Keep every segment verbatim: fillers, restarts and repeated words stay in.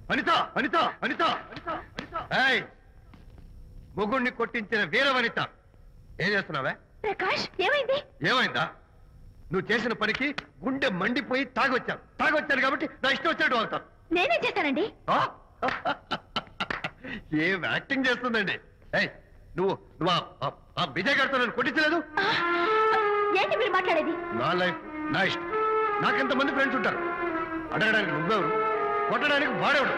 అనిత అనిత అనిత ఏయ్ మొగుణ్ణి కొట్టించిన వీర వనిత ఏం చేస్తున్నావే? ప్రకాష్ ఏమైంది? ఏమైందా? నువ్వు చేసిన పనికి గుండె మండిపోయి తాగొచ్చాను తాగొచ్చాను కాబట్టి నా ఇష్టం వచ్చినట్టు అవుతాను. నేనేం చేశానండి? ఏం యాక్టింగ్ చేస్తుందండి. ఏయ్ నువ్వు నువ్వు ఆ విజయ్ గారితో నన్ను కొట్టించలేదు. ఏంటి మీరు మాట్లాడేది? నా లైఫ్ నా ఇష్టం. నాకెంతమంది ఫ్రెండ్స్ ఉంటారు. అడగడానికి నువ్వెవరు, కొట్టడానికి వాడేవాడు.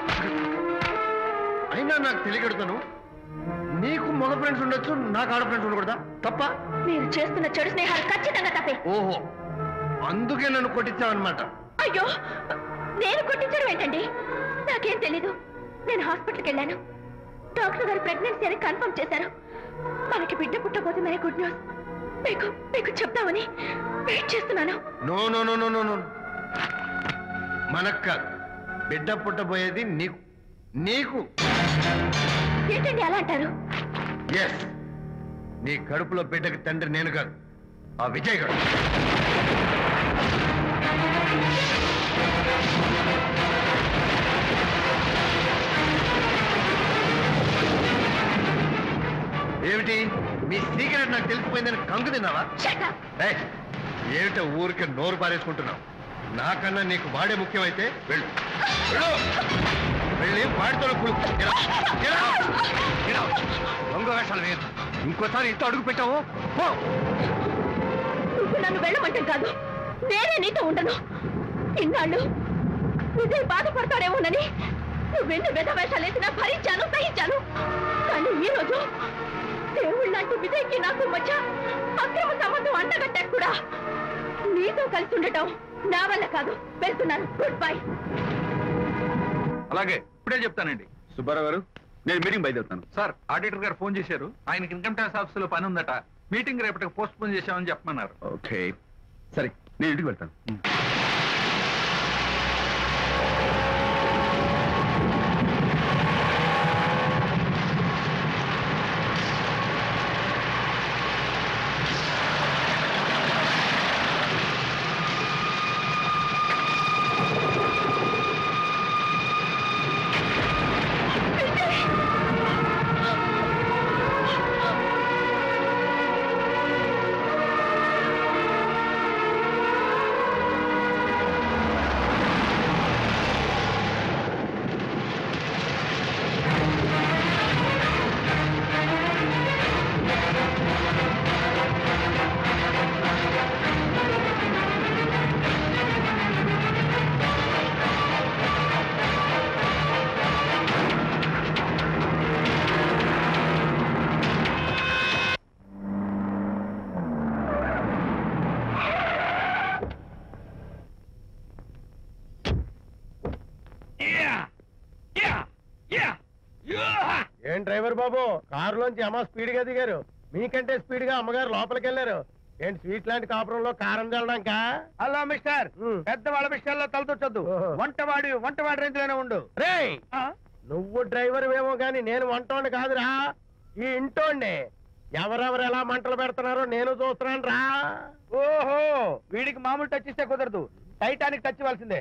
అయినా నాకు తెలియగడుతాను, నీకు మగ ఫ్రెండ్స్ ఉండొచ్చు, నాకు ఆడ ఫ్రెండ్స్ ఉండకూడదా? తప్ప? మీరు చేస్తున్న చెడు స్నేహాలు ఖచ్చితంగా తప్పే. ఓహో, అందుకే నన్ను కొట్టించావన్నమాట. అయ్యో, నేను కొట్టించడం ఏంటండి? నాకేం తెలీదు. నేను హాస్పిటల్కి వెళ్ళాను. డాక్టర్ గారు ప్రెగ్నెన్సీ అని కన్ఫర్మ్ చేశారు. మనకి బిడ్డ పుట్టబోతుందనే గుడ్ న్యూస్ మీకు మీకు చెప్తామని వెయిట్ చేస్తున్నాను. No no no no no no మనకు కాదు, బిడ్డ పుట్టబోయేది నీకు. నీకు ఏంటండి అలా అంటారు? ఎస్, నీ కడుపులో బిడ్డకి తండ్రి నేను కాదు, ఆ విజయ్ గారు. ఏమిటి మీ సీక్రెట్ నాకు తెలిసిపోయిందని కంగు తిన్నావా? ఏమిటో ఊరికే నోరు పారేసుకుంటున్నావు? నాకన్నా నీకు వాడే ముఖ్యమైతే వెళ్ళు వెళ్ళి వాడితో దొంగ వేషాలు వేయద్దు. ఇంకోసారి ఇంట్లో అడుగు పెట్టావు నువ్వు నన్ను వెళ్ళమంటే కాదు, నేనే నీతో ఉండను. ఇన్నాళ్ళు విజయ్ బాధపడతాడేమోనని నువ్వెన్ని వెధ వేషాలు వేసినా భరించాను, సహించాను. కానీ ఈ రోజు దేవుళ్ళంటూ విజయ్కి నాకు మధ్య అక్రమ సంబంధం అంటగట్టాక కూడా నీతో కలిసి ఉండటం నా వల్ల కాదు. వెళ్తున్నాను. Goodbye. అలాగే ఇప్పుడే చెప్తానండి. సుబ్బారావు గారు, నేను మీటింగ్ బయలుదేరుతాను. సార్, ఆడిటర్ గారు ఫోన్ చేశారు. ఆయనకి ఇన్కమ్ ట్యాక్స్ ఆఫీసులో పని ఉందట. మీటింగ్ రేపటికి పోస్ట్ పోన్ చేశామని చెప్పమన్నారు. ఓకే, సరే నేను ఇంటికి వెళ్తాను. ఏం డ్రైవర్ బాబు, కారులోంచి అమ్మ స్పీడ్ గా దిగారు. మీకంటే స్పీడ్ గా అమ్మగారు లోపలికి వెళ్ళారు. ఏంటి స్వీట్ లాంటి కాపురంలో కారం చల్లడాక? హలో మిస్టర్, పెద్దవాళ్ళ విషయాల్లో తలదొచ్చొద్దు. వంటవాడి వంటవాడి రేంజ్ లోనే ఉండు. రే, నువ్వు డ్రైవర్ ఏమో గాని నేను వంటోండి కాదురా, ఈ ఇంటోండి. ఎవరెవరు ఎలా మంటలు పెడుతున్నారో నేను చూస్తున్నాను రా. ఓహో, వీడికి మామూలు టచ్ ఇస్తే కుదరదు, టైటానిక్ టచ్ ఇవ్వాల్సిందే.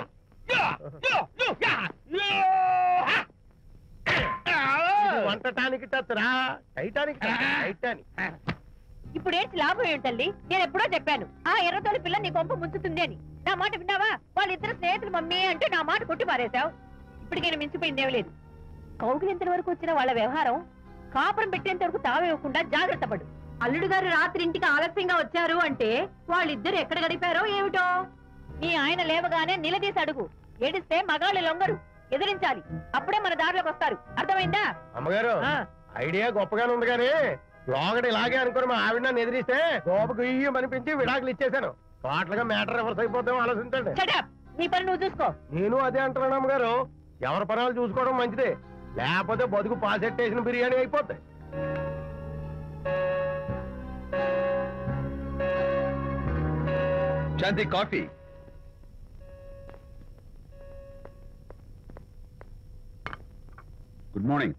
వంటటానికి టచ్ రా, టైటానిక్ టైటానిక్. ఇప్పుడు ఏంటి లాభం ఏంటల్లి? నేను ఎప్పుడో చెప్పాను ఆ ఎర్రతోలి పిల్ల నీ కొంప ముంచుతుంది అని. నా మాట విన్నావా? వాళ్ళిద్దరు స్నేహితులు మమ్మీ అంటే నా మాట కొట్టి మారేశావు. ఇప్పటికైనా మించిపోయిందేం లేదు. కౌగిలింత వరకు వచ్చిన వాళ్ళ వ్యవహారం కాపురం పెట్టేంత వరకు తావేవ్వకుండా జాగ్రత్త పడు. అల్లుడు గారు రాత్రి ఇంటికి ఆలస్యంగా వచ్చారు అంటే వాళ్ళిద్దరు ఎక్కడ గడిపారో ఏమిటో. నీ ఆయన లేవగానే నిలదీసి అడుగు. ఏడిస్తే మగాళ్ళు లొంగరు, ఎదిరించాలి. అప్పుడే మన దారిలోకి వస్తారు. అర్థమైందా? అమ్మగారు, ఐడియా గొప్పగానే ఉంది కానీ లోగడ ఇలాగే అనుకుని మా ఆవిడ నన్ను ఎదిరిస్తే గోపకు ఇయ్యం అనిపించి విడాకులు ఇచ్చేశాను. పాటలుగా మ్యాటర్ రివర్స్ అయిపోతాం, ఆలోచించండి. నీ పని నువ్వు చూసుకో. నేను అదే అంటున్నాను అమ్మగారు, ఎవరి పనాలు చూసుకోవడం మంచిదే, లేకపోతే బతుకు పాసెట్టేసిన బిర్యానీ అయిపోతాయి. Shanti, coffee. Good morning.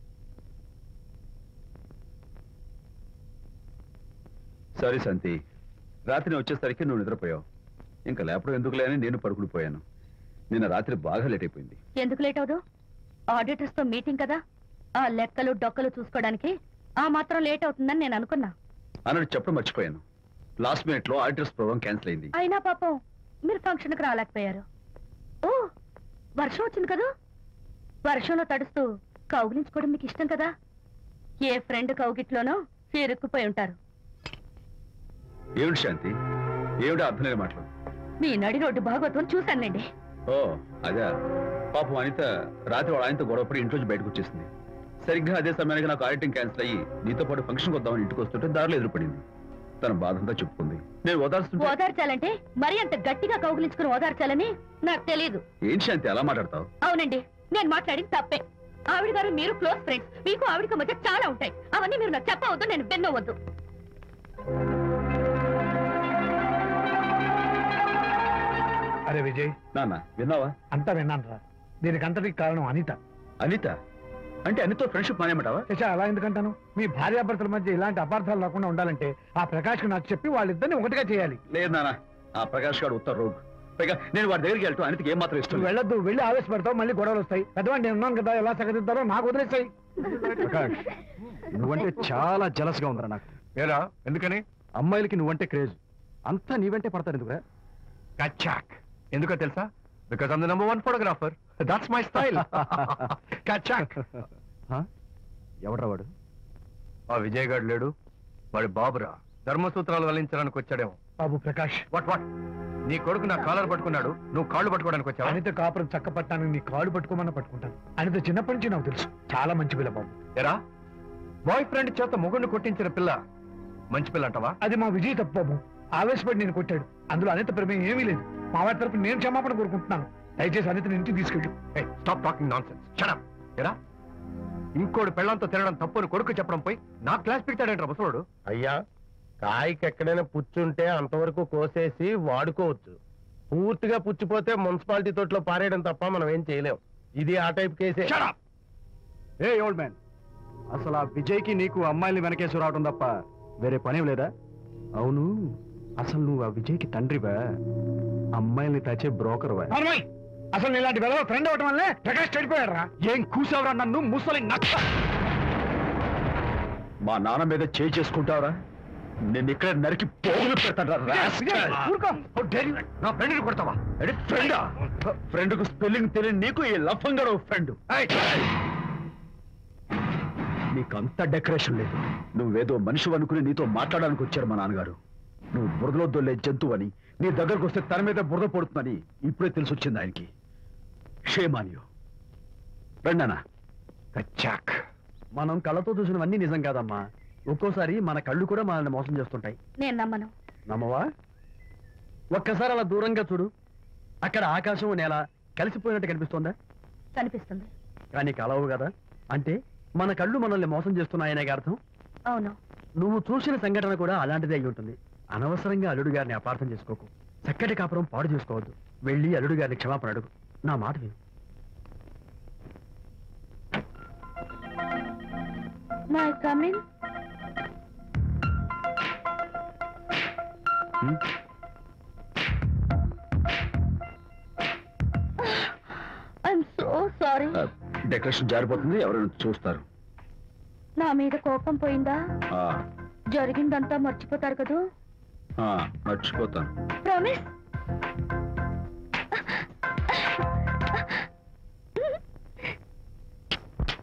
Sorry Shanti, రాత్రి వచ్చేసరికి నువ్వు నిద్రపోయావు. ఇంకా లేపడం ఎందుకులే అని నేను పడుకుడిపోయాను. నిన్న రాత్రి బాగా లేట్ అయిపోయింది. ఎందుకు లేట్ అవదు? ఆడిటర్స్ తో మీటింగ్ కదా, ఆ లెక్కలు డొక్కలు చూసుకోవడానికి ఆ మాత్రం లేట్ అవుతుందని నేను అనుకున్నా. అన్నట్టు చెప్పడం మర్చిపోయాను. లాస్ట్ మినిట్ లో ఆడిటర్స్ ప్రోగ్రామ్ క్యాన్సిల్ అయింది. అయినా పాపం మీరు ఫంక్షన్ కి రాలేకపోయారు. ఓ వర్షం వచ్చింది కదా, వర్షంలో తడుస్తూ కౌగిలించుకోవడం మీకు ఇష్టం కదా. ఏ ఫ్రెండ్ కౌగిట్లోనో ఇరుక్కుపోయి ఉంటారు. ఏమిటి శాంతి, ఏమిటి అర్థం లేని మాటలు? మీ నడి రోడ్డు భాగవతం చూశానండి. ఓ అదే, పాపం అనిత రాత్రి వాళ్ళ ఆయనతో గొడవపడి ఇంట్లోంచి బయటకు వచ్చేసింది. సరిగ్గా అదే సమయానికి నాకు ఆడిటింగ్ క్యాన్సిల్ అయ్యి నీతో పాటు ఫంక్షన్కి వద్దామని ఇంటికి వస్తుంటే దారిలో ఎదురుపడింది. తన బాధంతా చెప్పుకుంది. నేను ఓదార్చుంటే ఓదార్చాలంటే మరి అంత గట్టిగా కౌగిలించుకుని ఓదార్చాలని నాకు తెలియదు. ఏం శాంతి అలా మాట్లాడతావు? అవునండి, నేను మాట్లాడింది తప్పే. ఆవిడ గారు మీరు క్లోజ్ ఫ్రెండ్స్, మీకు ఆవిడకి మధ్య చాలా ఉంటాయి. అవన్నీ మీరు నాకు చెప్పవద్దు, నేను బెన్నవద్దు. అరే విజయ్, నాన్న విన్నావా? అంతా విన్నాను రా. దీనికి అంతటికి కారణం అనిత. అనిత అంటే అనితో ఫ్రెండ్షిప్ మానేమంటావా? శశా, అలా ఎందుకంటాను? మీ భార్యాభర్తల మధ్య ఇలాంటి అపార్థాలు రాకుండా ఉండాలంటే ఆ ప్రకాష్ నాకు చెప్పి వాళ్ళిద్దరిని ఒకటిగా చేయాలి. లేదు నాన్న, ఆ ప్రకాష్ గారు ఉత్తర రోగ్. పైగా నేను వాడి దగ్గరికి వెళ్తాను, అనితకి ఏం మాత్రం ఇష్టం. నువ్వు వెళ్ళొద్దు, వెళ్ళి ఆవేశపడతావు, మళ్ళీ గొడవలు వస్తాయి. పెద్దవాడిని నేను ఉన్నాను కదా, ఎలా సగదిద్దారో నాకు వదిలేస్తాయి. ప్రకాష్, నువ్వంటే చాలా జలస్గా ఉందిరా నాకు. ఏరా ఎందుకని? అమ్మాయిలకి నువ్వంటే క్రేజ్. అంతా నీవంటే పడతారు ఎందుకురా? కచ్చాక్. ఎందుకో తెలుసా? Because I'm the number one photographer. That's my style. కచ్చాక్. ఎవడ్రా వాడు? ఆ విజయ్ గారు లేడు, వాడి బాబురా. ధర్మసూత్రాలు వల్లించడానికి వచ్చాడేమో. బాబు ప్రకాష్, వాట్ వాట్ నీ కొడుకు నా కాలర్ పట్టుకున్నాడు, నువ్వు కాళ్ళు పట్టుకోవడానికి వచ్చావు. అనిత కాపురం చక్క పట్టానికి నీ కాళ్ళు పట్టుకోమని పట్టుకుంటాను. అనిత చిన్నప్పటి నుంచి నాకు తెలుసు, చాలా మంచి పిల్ల బాబు. ఎరా, బాయ్ ఫ్రెండ్ చేత మొగుడిని కొట్టించిన పిల్ల మంచి పిల్ల అంటావా? అది మా విజయ్ తప్పు బాబు. ఆవేశపడి నేను కొట్టాడు, అందులో అనిత ప్రమేయం ఏమీ లేదు. మా వారి తరపు నేను క్షమాపణ కోరుకుంటున్నాను. దయచేసి అనితని ఇంటికి తీసుకెళ్ళు. Stop talking nonsense. Shut up. ఎరా, ఇంకోటి పెళ్ళంతో తినడం తప్పుని కొడుకు చెప్పడం పోయి నా క్లాస్ పెట్టాడంట ముసలోడు. అయ్యా, కాయకి ఎక్కడైనా పుచ్చుంటే అంతవరకు కోసేసి వాడుకోవచ్చు. పూర్తిగా పుచ్చిపోతే మున్సిపాలిటీ తోటలో పారేయడం తప్ప మనం ఏం చేయలేం. ఇది ఆ టైప్ కేసే. ఏ ఓల్డ్ మ్యాన్, అసలు ఆ విజయ్కి నీకు అమ్మాయిని వెనకేసి రావడం తప్ప వేరే పనేం లేదా? అవును, అసలు నువ్వు ఆ విజయ్కి తండ్రివా, అమ్మాయిల్ని తెచ్చే బ్రోకర్వా? అసలు ఇలాంటి వెధవ ఫ్రెండ్ అవటం వల్లే ప్రకాష్ చెడిపోయాడు రా. ఏం కూసావురా నన్ను ముసలి నచ్చ? మా నాన్న మీద చేయి చేసుకుంటావరా? నేను ఇక్కడ నరికి పోగులు పెడతాను. నా ఫ్రెండ్ కొడతావా? ఫ్రెండా? ఫ్రెండ్ కు స్పెల్లింగ్ తెలియని నీకు ఈ లఫంగా ఫ్రెండ్. నీకు అంత డెకరేషన్ లేదు. నువ్వేదో మనిషి అనుకుని నీతో మాట్లాడడానికి వచ్చారు మా నాన్నగారు. నువ్వు బురదలో దొల్లే జంతువు అని, నీ దగ్గరకు వస్తే తన మీద బురద పడుతుందని ఇప్పుడే తెలిసి వచ్చింది ఆయనకి. షేమానియో రండానా. కచ్చాక్. మనం కళ్ళతో చూసినవన్నీ నిజం కాదమ్మా. ఒక్కోసారి మన కళ్ళు కూడా మనల్ని మోసం చేస్తుంటాయి. నేను నమ్మను. నమ్మవా? ఒక్కసారి అలా దూరంగా చూడు. అక్కడ ఆకాశం నేల కలిసిపోయినట్టు కనిపిస్తోందా? కనిపిస్తుంది. కానీ కలవు కదా, అంటే మన కళ్ళు మనల్ని మోసం చేస్తున్నాయనే అర్థం. అవును. నువ్వు చూసిన సంఘటన కూడా అలాంటిదే అయి ఉంటుంది. అనవసరంగా అల్లుడు గారిని అపార్థం చేసుకోకు. చక్కటి కాపురం పాడు చేసుకోవద్దు. వెళ్ళి అల్లుడు గారిని క్షమాపణ అడుగు. నా మాట విను. My come in. I'm so sorry. Decoration జారిపోతుంది, ఎవరైనా చూస్తారు. నా మీద కోపం పోయిందా? ఆ, జరిగిందంతా మర్చిపోతారు కదూ? ఆ, మర్చిపోతాను. ప్రామిస్?